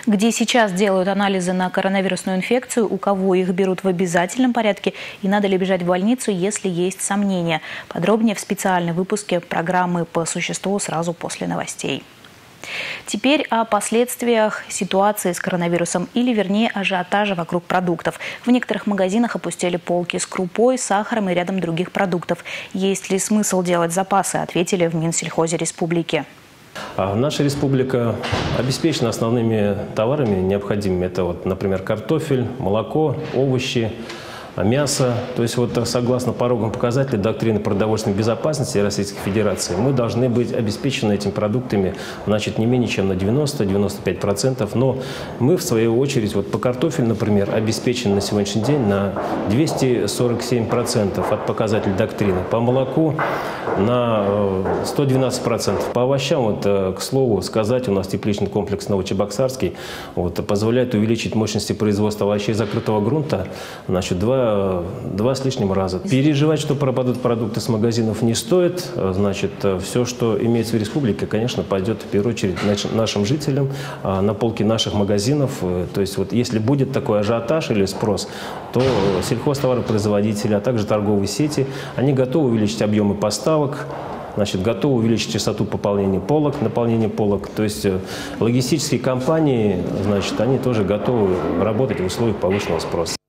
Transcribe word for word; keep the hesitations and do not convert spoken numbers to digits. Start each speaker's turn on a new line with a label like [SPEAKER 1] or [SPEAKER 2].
[SPEAKER 1] Где сейчас делают анализы на коронавирусную инфекцию, у кого их берут в обязательном порядке и надо ли бежать в больницу, если есть сомнения. Подробнее в специальном выпуске программы «По существу» сразу после новостей. Теперь о последствиях ситуации с коронавирусом или, вернее, ажиотажа вокруг продуктов. В некоторых магазинах опустели полки с крупой, сахаром и рядом других продуктов. Есть ли смысл делать запасы, ответили в Минсельхозе республики.
[SPEAKER 2] Наша республика обеспечена основными товарами необходимыми. Это, вот, например, картофель, молоко, овощи, мясо. То есть, вот, согласно пороговым показателям доктрины продовольственной безопасности Российской Федерации, мы должны быть обеспечены этими продуктами, значит, не менее чем на девяносто — девяносто пять процентов. Но мы, в свою очередь, вот по картофелю, например, обеспечены на сегодняшний день на двести сорок семь процентов от показателей доктрины. По молоку на сто двенадцать процентов. По овощам, вот, к слову сказать, у нас тепличный комплекс Новочебоксарский вот, позволяет увеличить мощности производства овощей закрытого грунта, значит, два Два с лишним раза. Переживать, что пропадут продукты с магазинов, не стоит. Значит, все, что имеется в республике, конечно, пойдет в первую очередь нашим жителям, на полки наших магазинов. То есть, вот, если будет такой ажиотаж или спрос, то сельхозтоваропроизводители, а также торговые сети, они готовы увеличить объемы поставок, значит, готовы увеличить частоту пополнения полок, наполнения полок. То есть логистические компании, значит, они тоже готовы работать в условиях повышенного спроса.